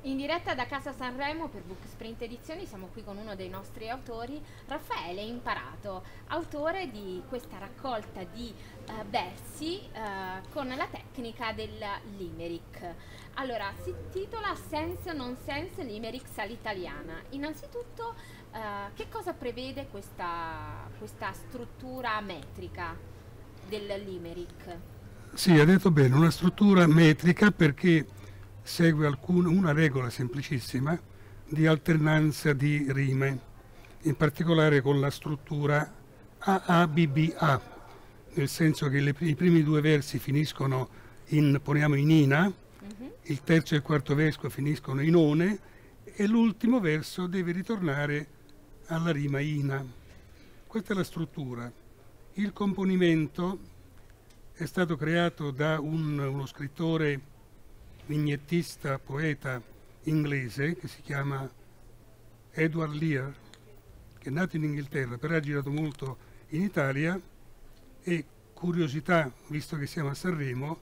In diretta da Casa Sanremo per Booksprint Edizioni siamo qui con uno dei nostri autori, Raffaele Imparato, autore di questa raccolta di versi con la tecnica del limerick. Allora, si intitola Sense Non Sense Limericks all'italiana. Innanzitutto, che cosa prevede questa struttura metrica del limerick? Sì, ha detto bene, una struttura metrica perché segue una regola semplicissima di alternanza di rime, in particolare con la struttura AABBA, nel senso che i primi due versi finiscono poniamo in ina, il terzo e il quarto verso finiscono in one e l'ultimo verso deve ritornare alla rima ina. Questa è la struttura. Il componimento è stato creato da uno scrittore vignettista, poeta inglese che si chiama Edward Lear, che è nato in Inghilterra, però ha girato molto in Italia e, curiosità, visto che siamo a Sanremo,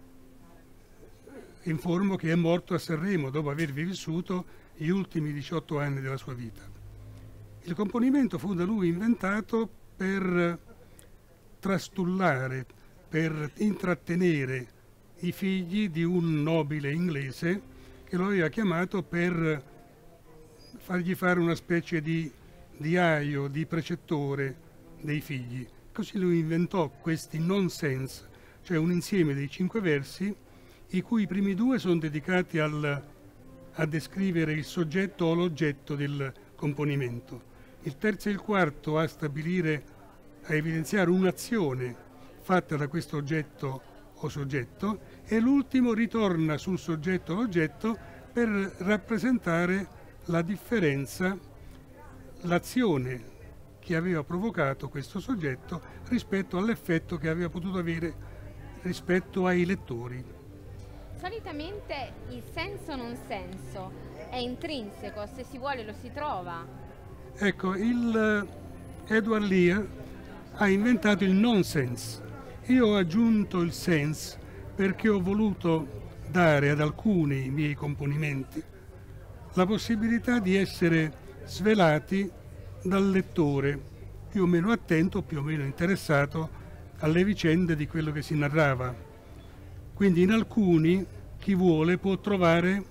informo che è morto a Sanremo dopo avervi vissuto gli ultimi 18 anni della sua vita. Il componimento fu da lui inventato per trastullare, per intrattenere i figli di un nobile inglese che lo aveva chiamato per fargli fare una specie di aio, di precettore dei figli. Così lui inventò questi nonsense, cioè un insieme dei 5 versi, i cui primi 2 sono dedicati a descrivere il soggetto o l'oggetto del componimento. Il terzo e il quarto a evidenziare un'azione fatta da questo oggetto o soggetto, e l'ultimo ritorna sul soggetto o l'oggetto per rappresentare la differenza, l'azione che aveva provocato questo soggetto rispetto all'effetto che aveva potuto avere rispetto ai lettori. Solitamente il senso non senso è intrinseco, se si vuole lo si trova. Ecco, Edward Lear ha inventato il nonsense. Io ho aggiunto il sense perché ho voluto dare ad alcuni miei componimenti la possibilità di essere svelati dal lettore più o meno attento, più o meno interessato alle vicende di quello che si narrava. Quindi in alcuni chi vuole può trovare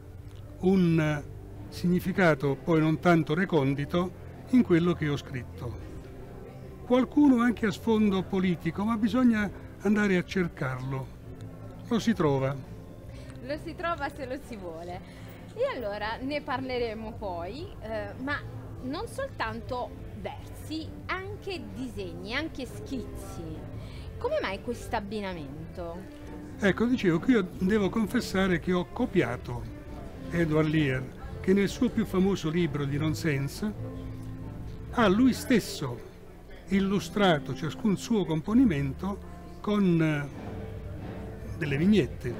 un significato poi non tanto recondito in quello che ho scritto. Qualcuno anche a sfondo politico, ma bisogna andare a cercarlo. Lo si trova. Lo si trova se lo si vuole. E allora ne parleremo poi, ma non soltanto versi, anche disegni, anche schizzi. Come mai questo abbinamento? Ecco, dicevo che io devo confessare che ho copiato Edward Lear, che nel suo più famoso libro di Nonsense ha lui stesso illustrato ciascun suo componimento con delle vignette.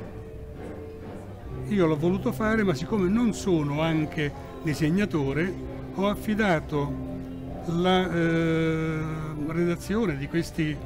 Io l'ho voluto fare, ma siccome non sono anche disegnatore, ho affidato la redazione di questi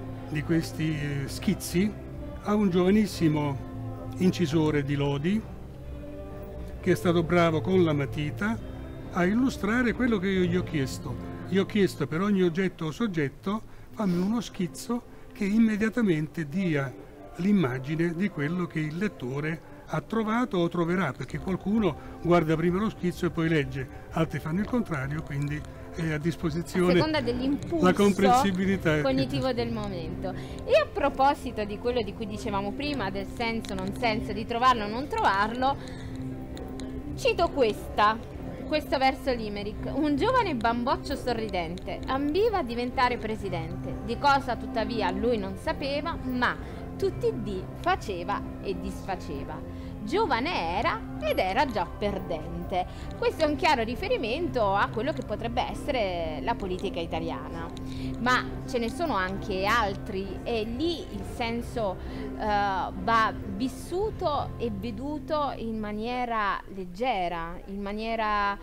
schizzi a un giovanissimo incisore di Lodi che è stato bravo con la matita a illustrare quello che io gli ho chiesto. Gli ho chiesto per ogni oggetto o soggetto fammi uno schizzo che immediatamente dia l'immagine di quello che il lettore ha trovato o troverà, perché qualcuno guarda prima lo schizzo e poi legge, altri fanno il contrario, quindi è a disposizione a seconda dell'impulso la comprensibilità cognitivo del momento. E a proposito di quello di cui dicevamo prima, del senso non senso, di trovarlo o non trovarlo, cito questo verso limerick. Un giovane bamboccio sorridente ambiva a diventare presidente, di cosa tuttavia lui non sapeva, ma tutti dì faceva e disfaceva. Giovane era ed era già perdente. Questo è un chiaro riferimento a quello che potrebbe essere la politica italiana, ma ce ne sono anche altri e lì il senso va vissuto e veduto in maniera leggera, in maniera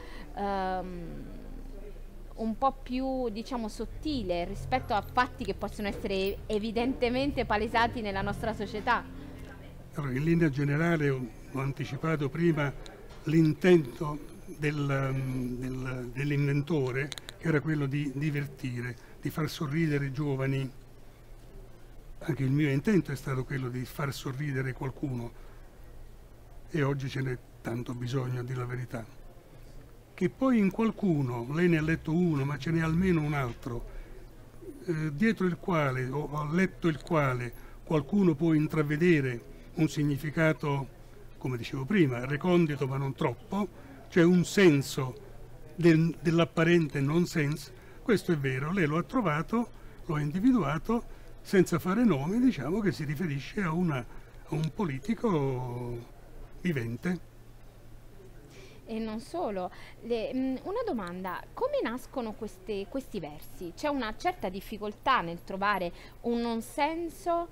un po' più, diciamo, sottile rispetto a fatti che possono essere evidentemente palesati nella nostra società. Allora, in linea generale, ho anticipato prima l'intento dell'inventore, che era quello di divertire, di far sorridere i giovani. Anche il mio intento è stato quello di far sorridere qualcuno, e oggi ce n'è tanto bisogno, a dire la verità. Che poi in qualcuno, lei ne ha letto uno, ma ce n'è almeno un altro, dietro il quale, o a letto il quale, qualcuno può intravedere un significato, come dicevo prima, recondito ma non troppo, cioè un senso dell'apparente nonsense. Questo è vero, lei lo ha trovato, lo ha individuato, senza fare nomi, diciamo che si riferisce a un politico vivente. E non solo. Una domanda, come nascono questi versi? C'è una certa difficoltà nel trovare un non senso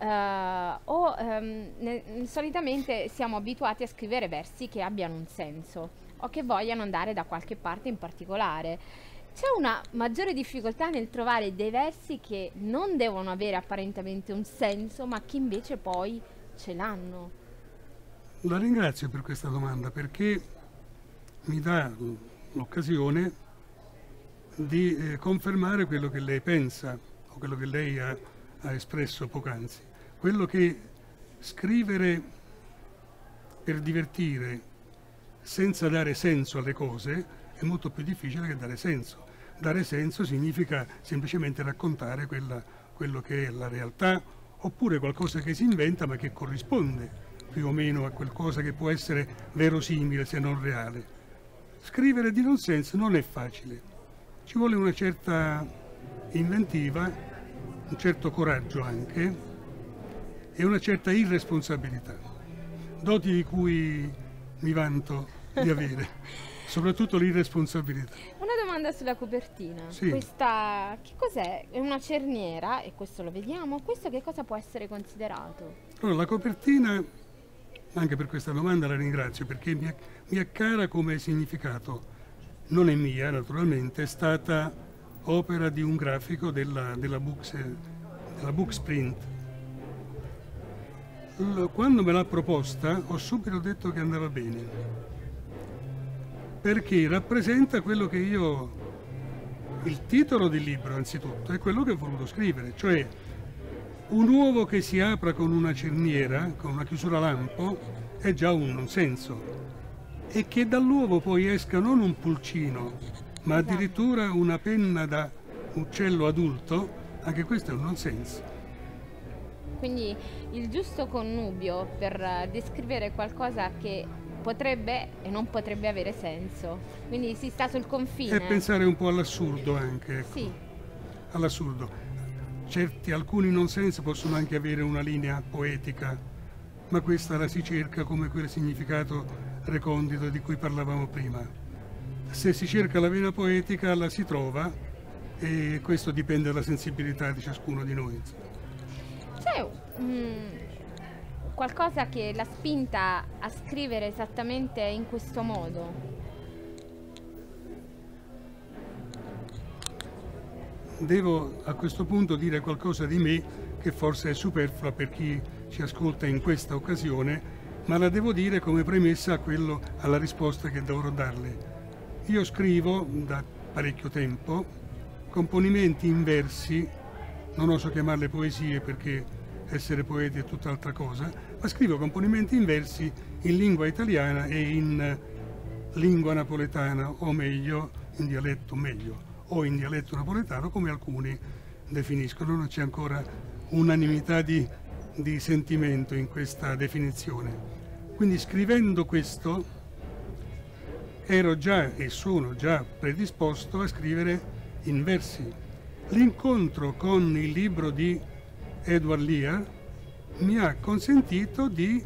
solitamente siamo abituati a scrivere versi che abbiano un senso o che vogliano andare da qualche parte in particolare. C'è una maggiore difficoltà nel trovare dei versi che non devono avere apparentemente un senso, ma che invece poi ce l'hanno. La ringrazio per questa domanda, perché mi dà l'occasione di confermare quello che lei pensa, o quello che lei ha espresso poc'anzi. Quello che scrivere per divertire senza dare senso alle cose è molto più difficile che dare senso. Dare senso significa semplicemente raccontare quello che è la realtà, oppure qualcosa che si inventa ma che corrisponde più o meno a qualcosa che può essere verosimile se non reale. Scrivere di nonsense non è facile, ci vuole una certa inventiva, un certo coraggio anche e una certa irresponsabilità, doti di cui mi vanto di avere, soprattutto l'irresponsabilità. Una domanda sulla copertina. Sì. Questa che cos'è? È una cerniera e questo lo vediamo. Questo che cosa può essere considerato? Allora, la copertina, anche per questa domanda la ringrazio, perché mi è cara come significato. Non è mia, naturalmente, è stata opera di un grafico della Booksprint. Quando me l'ha proposta ho subito detto che andava bene, perché rappresenta quello che il titolo del libro anzitutto è quello che ho voluto scrivere, cioè un uovo che si apra con una cerniera, con una chiusura a lampo, è già un non senso. E che dall'uovo poi esca non un pulcino, ma addirittura una penna da uccello adulto, anche questo è un non senso. Quindi il giusto connubio per descrivere qualcosa che potrebbe e non potrebbe avere senso. Quindi si sta sul confine. E pensare un po' all'assurdo anche. Ecco. Sì. All'assurdo. Alcuni non senso possono anche avere una linea poetica, ma questa la si cerca come quel significato recondito di cui parlavamo prima. Se si cerca la vena poetica la si trova, e questo dipende dalla sensibilità di ciascuno di noi. C'è qualcosa che l'ha spinta a scrivere esattamente in questo modo? Devo a questo punto dire qualcosa di me che forse è superflua per chi ci ascolta in questa occasione, ma la devo dire come premessa alla risposta che dovrò darle. Io scrivo da parecchio tempo componimenti in versi, non oso chiamarle poesie perché essere poeti è tutt'altra cosa, ma scrivo componimenti in versi in lingua italiana e in lingua napoletana, o meglio, in dialetto meglio, o in dialetto napoletano, come alcuni definiscono. Non c'è ancora unanimità di sentimento in questa definizione. Quindi scrivendo questo ero già e sono già predisposto a scrivere in versi. L'incontro con il libro di Edward Lear mi ha consentito di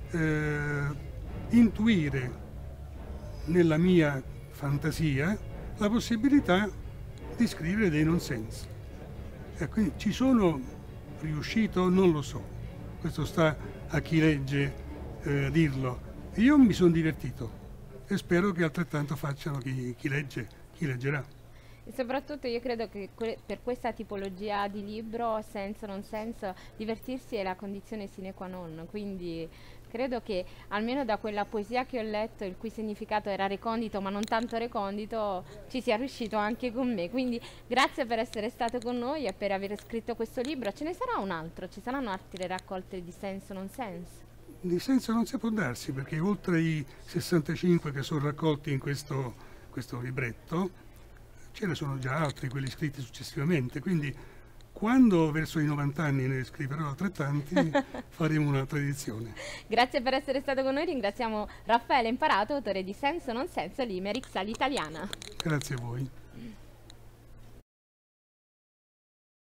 intuire nella mia fantasia la possibilità di scrivere dei nonsense. E quindi ci sono riuscito? Non lo so. Questo sta a chi legge dirlo. Io mi sono divertito e spero che altrettanto facciano chi legge, chi leggerà. E soprattutto io credo che per questa tipologia di libro, senso non senso, divertirsi è la condizione sine qua non, quindi Credo che almeno da quella poesia che ho letto, il cui significato era recondito ma non tanto recondito, ci sia riuscito anche con me. Quindi grazie per essere stato con noi e per aver scritto questo libro. Ce ne sarà un altro? Ci saranno altre raccolte di senso non senso? Di senso non si può darsi, perché oltre i 65 che sono raccolti in questo libretto, ce ne sono già altri, quelli scritti successivamente, quindi quando verso i 90 anni ne scriverò altrettanti faremo un'altra edizione. Grazie per essere stato con noi, ringraziamo Raffaele Imparato, autore di Senso non senso, Limericks all'italiana. Grazie a voi.